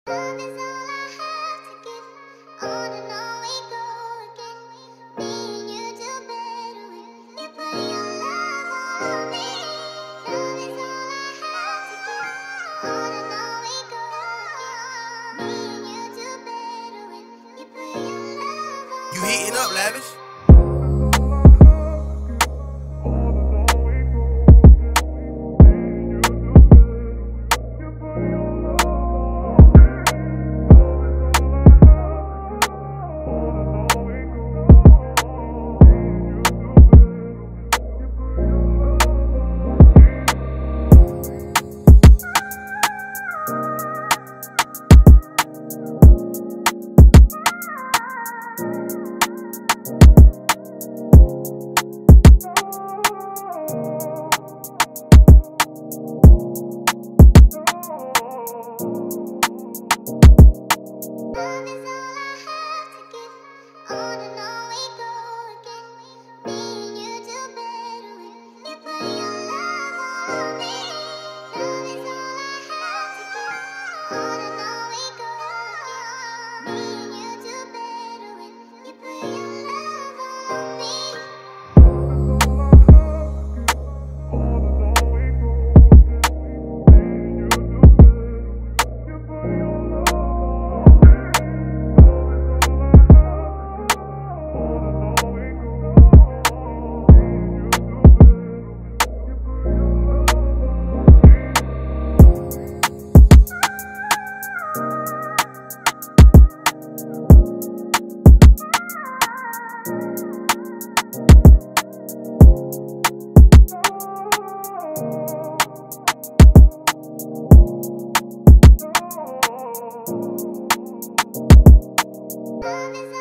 Love is all I have to give. On and on we go again. Me and you do better when you put your love on me. Love is all I have to give. On and on we go again. Me and you do better when you put your love on me. You heating up, Lavish? Love is all I have to give. On and on we go again. Me and you do better when you put your love on me. Love is all I have to give. On and on we go again. Me and you do better when you put your love on me. Love is